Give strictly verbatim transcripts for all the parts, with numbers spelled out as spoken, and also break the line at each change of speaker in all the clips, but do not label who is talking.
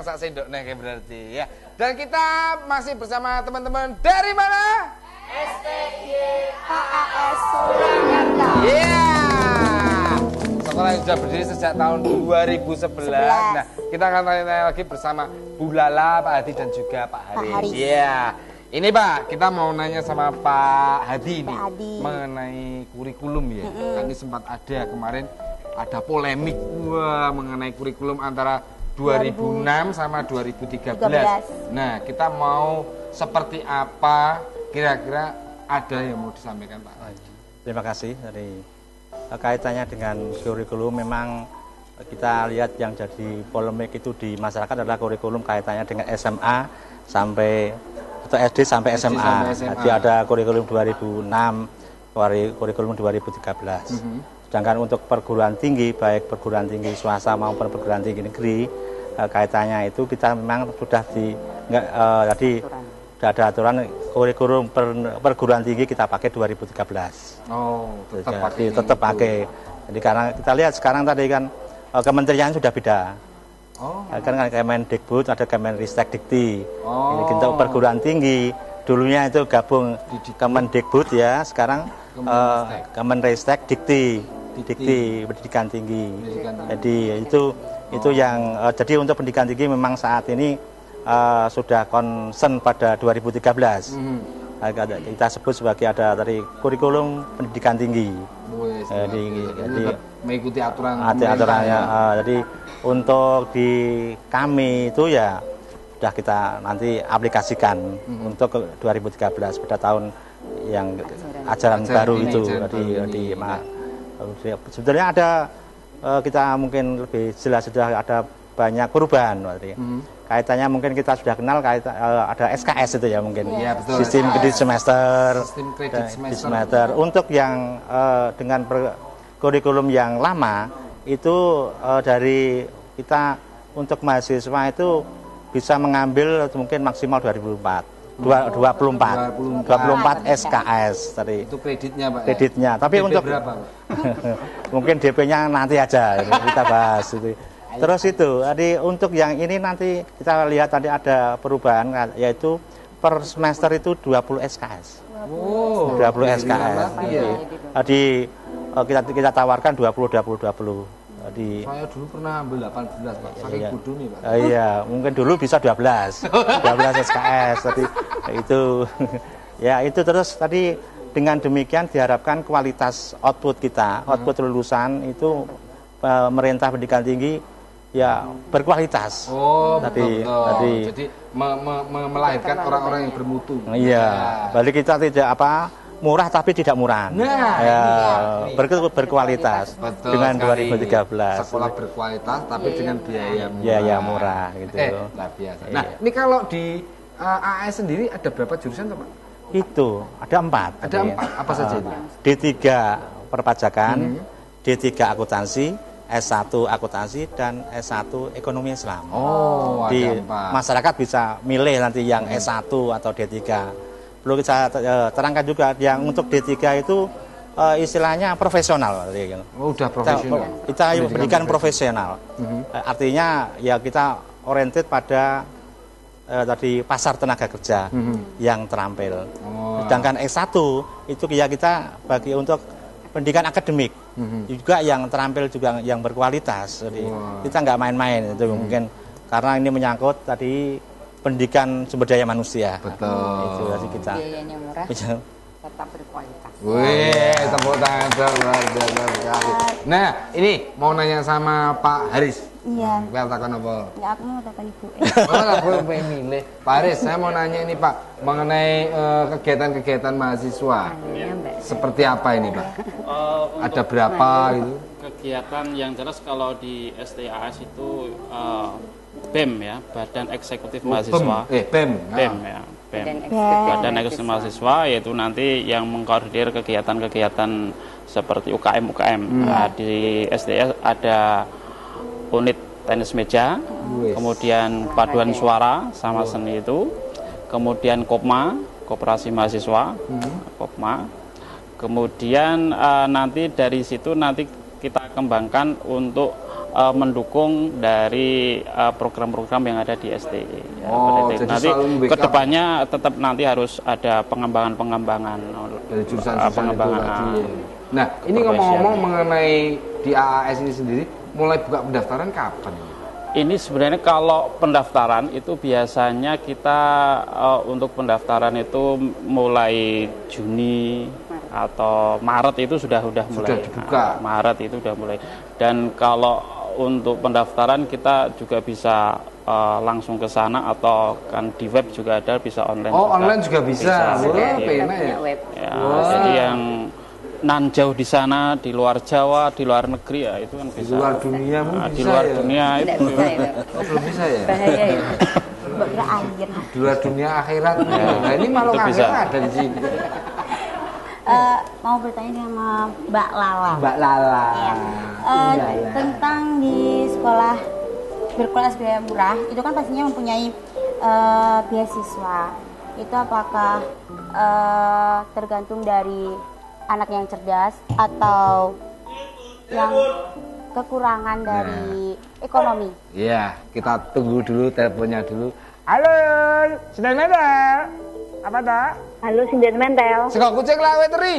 kurang sak sendok nih berarti ya. Dan kita masih bersama teman-teman dari mana?
S T Y A A S Surakarta.
Iya. Sekolah yang sudah berdiri sejak tahun dua ribu sebelas. Nah, kita akan tanya-tanya lagi bersama Bu Lala, Pak Hadi dan juga Pak Haris. Iya. Ini Pak, kita mau nanya sama Pak Hadi ini
Hadi.
mengenai kurikulum ya. Mm -hmm. Kan ini sempat ada kemarin ada polemik wah mengenai kurikulum antara dua ribu enam sama dua ribu tiga belas. Nah, kita mau seperti apa kira-kira ada yang mau disampaikan Pak Hadi?
Terima kasih. Dari kaitannya dengan kurikulum memang kita lihat yang jadi polemik itu di masyarakat adalah kurikulum kaitannya dengan S M A sampai atau S D sampai S M A. Jadi ada kurikulum dua ribu enam, kurikulum dua ribu tiga belas. Mm-hmm. Sedangkan untuk perguruan tinggi, baik perguruan tinggi swasta maupun perguruan tinggi negeri, eh, kaitannya itu kita memang sudah di enggak eh, jadi sudah ada aturan kurikulum per, perguruan tinggi kita pakai dua ribu tiga belas. Oh, tetap jadi, pakai. Tetap pakai. Jadi karena kita lihat sekarang tadi kan eh, kementerian sudah beda. Oh. Kan kan Kemendikbud, ada Kemenristek Dikti. Oh. Ini kita perguruan tinggi. Dulunya itu gabung Kemendikbud ya, sekarang Kemenristek, uh, Kemenristek Dikti. Dikti, Dikti pendidikan tinggi. Pendidikan tinggi. Jadi itu oh. itu yang uh, jadi untuk pendidikan tinggi memang saat ini uh, sudah concern pada dua ribu tiga belas. Mm. Kita sebut sebagai ada dari kurikulum pendidikan tinggi. Wih, jadi, jadi
mengikuti aturan
aturannya. Uh, jadi untuk di kami itu ya sudah kita nanti aplikasikan mm-hmm. untuk dua ribu tiga belas pada tahun yang ajaran, ajaran baru ini, itu. Jadi di ya. Sebetulnya ada uh, kita mungkin lebih jelas sudah ada banyak perubahan. Mm-hmm. Kaitannya mungkin kita sudah kenal kaitan, uh, ada S K S itu ya mungkin ya, betul. Sistem kredit semester, sistem kredit semester. semester. Untuk yang uh, dengan per, kurikulum yang lama itu uh, dari kita untuk mahasiswa itu bisa mengambil mungkin maksimal dua ribu empat, dua puluh empat, dua puluh empat S K S tadi.
Itu kreditnya Pak.
Kreditnya,
ya?
Tapi
D P
untuk
berapa, Pak?
mungkin D P-nya nanti aja kita bahas itu. Terus itu, jadi untuk yang ini nanti kita lihat tadi ada perubahan yaitu per semester itu dua puluh S K S. Oh, dua puluh S K S. Jadi, jadi kita kita tawarkan dua puluh dua puluh dua puluh. Jadi
saya dulu pernah ambil delapan belas Pak. Saking bodoh nih Pak.
Uh, iya, mungkin dulu bisa dua belas. dua belas S K S tadi itu. Ya, itu terus tadi dengan demikian diharapkan kualitas output kita, output lulusan itu pemerintah pendidikan tinggi ya berkualitas.
Oh,
tadi,
betul,
tadi
jadi me, me, me, melahirkan orang-orang yang bermutu.
Iya, ya. Balik kita tidak apa murah tapi tidak murah.
Nah,
ya, ini ber, berkualitas.
Betul
dengan
sekali.
dua ribu tiga belas.
Sekolah berkualitas tapi ya, dengan biaya murah.
Biaya murah gitu.
Eh, luar biasa. Nah, ya. Ini kalau di uh, A S sendiri ada berapa jurusan Pak?
Itu ada empat.
Ada tadi. empat. Apa uh, saja itu?
D tiga perpajakan, hmm. D tiga akuntansi, S satu akuntansi dan S satu ekonomi Islam. Oh, di ada empat. Masyarakat bisa milih nanti yang hmm. S satu atau D tiga. Perlu kita uh, terangkan juga yang untuk D tiga itu uh, istilahnya profesional.
Oh, udah profesional.
Kita, kita berikan profesional. Uh-huh. Uh, artinya ya kita oriented pada uh, tadi pasar tenaga kerja uh-huh. yang terampil. Oh. Sedangkan S satu itu ya kita bagi untuk pendidikan akademik uh-huh. juga yang terampil juga yang berkualitas. Jadi wow. kita nggak main-main itu uh-huh. mungkin karena ini menyangkut tadi pendidikan sumber daya manusia.
Betul.
Itu jadi kita.
Biayanya murah, tetap berkualitas.
Wih, tepuk tangan luar biasa sekali. Nah, ini mau nanya sama Pak Haris.
Iya.
Biar takon apa?
Ya, aku mau takon Ibu.
Oh, aku pengen milih. Pak Haris, saya mau nanya ini Pak mengenai kegiatan-kegiatan uh, mahasiswa.
Ya,
seperti apa ini Pak? Uh, Ada berapa gitu?
Kegiatan yang jelas kalau di S T A S itu uh, B E M ya, Badan Eksekutif Mahasiswa.
Eh, B E M.
B E M ya, B E M. Badan Eksekutif Mahasiswa yaitu nanti yang mengkoordinir kegiatan-kegiatan seperti U K M U K M. Hmm. Nah, di S T A S ada unit tenis meja, yes. kemudian paduan suara sama seni itu, kemudian Kopma, Koperasi Mahasiswa, hmm. Kopma. Kemudian uh, nanti dari situ nanti kita kembangkan untuk uh, mendukung dari program-program uh, yang ada di S T I. Ya,
oh,
jadi
jadi
nanti kedepannya tetap nanti harus ada pengembangan-pengembangan
dari jurusan-jurusan
uh, pengembangan.
Itu tadi. Nah, ini ngomong-ngomong mengenai di A A S ini sendiri, mulai buka pendaftaran kapan?
Ini sebenarnya kalau pendaftaran itu biasanya kita uh, untuk pendaftaran itu mulai Juni atau Maret itu sudah sudah mulai.
Sudah dibuka.
Nah, Maret itu sudah mulai. Dan kalau untuk pendaftaran kita juga bisa uh, langsung ke sana atau kan di web juga ada, bisa online.
Oh,
juga.
online juga bisa.
bisa.
Wah,
Ya.
penak ya.
Ya,
Wow.
Jadi yang nan jauh di sana, di luar Jawa, di luar negeri ya itu kan bisa.
Di luar dunia pun
Nah,
bisa
di luar
ya?
dunia
Tidak
itu.
bisa itu.
Oh, belum bisa ya?
Bahaya itu.
Berakhir.
Di luar dunia akhirat.
Ya,
Nah, ini malu
itu bisa.
akhirat ada di sini.
Eh, mau bertanya sama Mbak Lala.
Mbak Lala.
Iya. Eh, tentang di sekolah berkelas biaya murah itu kan pastinya mempunyai eh, beasiswa. Itu apakah eh, tergantung dari anak yang cerdas atau yang kekurangan dari ekonomi?
Iya, kita tunggu dulu teleponnya dulu. Halo, sedang ada? Apa dah?
Halo, Sinden Mentel.
Sego kucing lawe teri.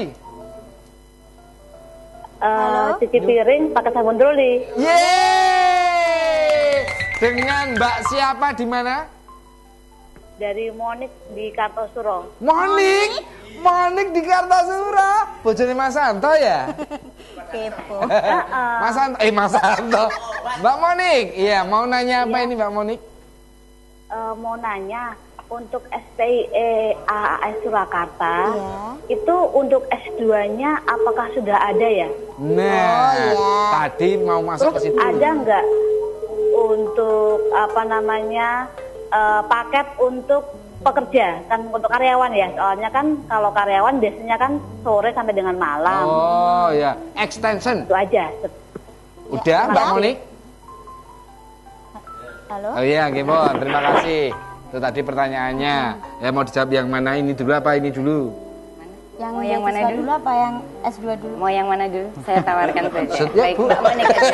Uh, cuci piring pakai sabun troli.
Yeay! Dengan Mbak siapa di mana?
Dari Monik di Kartosuro.
Monik, Monik di Kartosuro. Bojone Mas Santo ya?
Kepo.
Mas Santo, eh Mas Santo. Mbak Monik, iya mau nanya apa ini Mbak Monik?
Uh, mau nanya, untuk S T I E A A S Surakarta,
Iya.
itu untuk S dua-nya apakah sudah ada ya?
Nah,
Oh, iya.
tadi mau masuk ke
Terus
situ.
ada nggak untuk apa namanya uh, paket untuk pekerja, kan untuk karyawan ya? Soalnya kan kalau karyawan biasanya kan sore sampai dengan malam.
Oh ya, extension.
Itu aja.
Udah Mbak Monik?
Halo?
Oh iya, Gimon, terima kasih. Itu tadi pertanyaannya. Ya mau dijawab yang mana, ini dulu apa ini dulu?
Yang
Mau yang mana
beasiswa
dulu?
dulu apa yang S dua dulu?
Mau yang mana dulu? Saya tawarkan saja.
Set, ya,
Baik,
Bu.
Mbak Monik aja.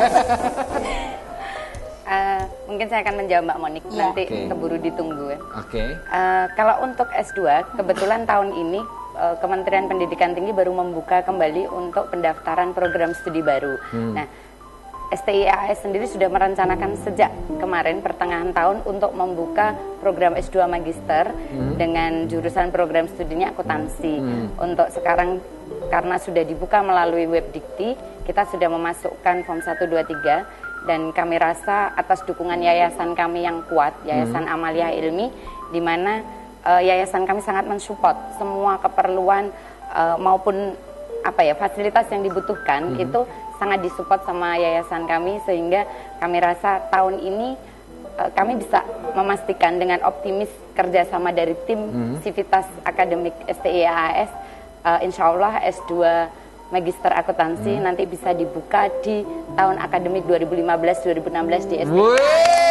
Eh, mungkin saya akan menjawab Mbak Monik,
Iya.
nanti
Oke.
keburu ditunggu ya.
Oke.
Eh, kalau untuk S dua, kebetulan tahun ini eh, Kementerian Pendidikan Tinggi baru membuka kembali untuk pendaftaran program studi baru. Nah, S T I E A S sendiri sudah merencanakan sejak kemarin pertengahan tahun untuk membuka program S dua Magister dengan jurusan program studinya akuntansi. Untuk sekarang karena sudah dibuka melalui Webdikti, kita sudah memasukkan form satu, dua, tiga dan kami rasa atas dukungan yayasan kami yang kuat, Yayasan Amalia Ilmi, di mana uh, yayasan kami sangat mensupport semua keperluan uh, maupun apa ya fasilitas yang dibutuhkan itu sangat disupport sama yayasan kami, sehingga kami rasa tahun ini uh, kami bisa memastikan dengan optimis kerjasama dari tim Sivitas Akademik S T I E A A S, uh, insya Allah S dua Magister Akuntansi nanti bisa dibuka di tahun akademik dua ribu lima belas dua ribu enam belas di S T I E A S.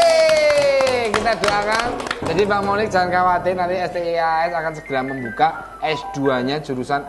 Wih, kita doakan. Jadi Mbak Monik jangan khawatir, nanti S T I E A S akan segera membuka S dua-nya jurusan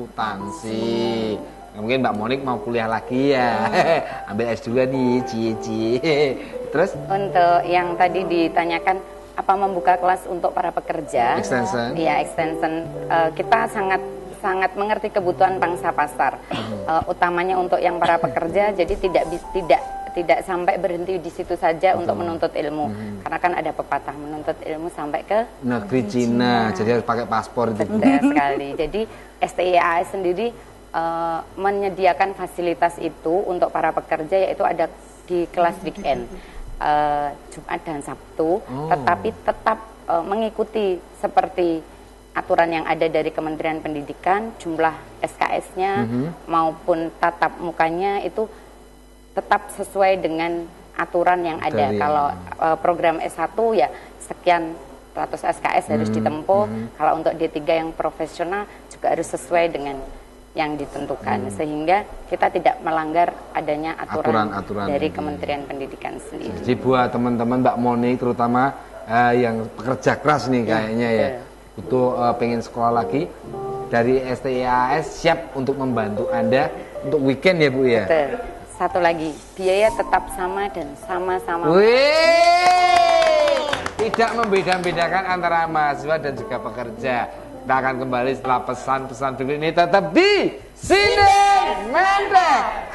akuntansi. Nah, mungkin Mbak Monik mau kuliah lagi ya. Ambil S dua nih, cie-cie. Terus
Untuk yang tadi ditanyakan apa membuka kelas untuk para pekerja?
extension.
Iya, extension. Uh, kita sangat sangat mengerti kebutuhan pangsa pasar, uh, utamanya untuk yang para pekerja. Jadi tidak bis- tidak tidak sampai berhenti di situ saja untuk menuntut ilmu, karena kan ada pepatah menuntut ilmu sampai ke
Negeri Cina, jadi harus pakai paspor itu.
betul sekali. Jadi S T I E A S sendiri uh, menyediakan fasilitas itu untuk para pekerja, yaitu ada di kelas weekend, uh, Jumat dan Sabtu, tetapi tetap uh, mengikuti seperti aturan yang ada dari Kementerian Pendidikan, jumlah S K S-nya maupun tatap mukanya itu tetap sesuai dengan aturan yang ada.
Dari-
Kalau uh, program S satu ya sekian ratus S K S harus ditempuh. Kalau untuk D tiga yang profesional juga harus sesuai dengan yang ditentukan, sehingga kita tidak melanggar adanya aturan,
Aturan-aturan
dari
ini.
Kementerian Pendidikan sendiri.
Jadi buat teman-teman Mbak Monik terutama eh, yang pekerja keras nih kayaknya ya, butuh eh, pengen sekolah lagi, dari S T I E A S siap untuk membantu Anda untuk weekend ya Bu ya.
Betul. satu lagi, biaya tetap sama dan sama-sama.
Wih, tidak membeda-bedakan antara mahasiswa dan juga pekerja. Kita akan kembali setelah pesan-pesan berikut ini, tetap di Sinden Mendek.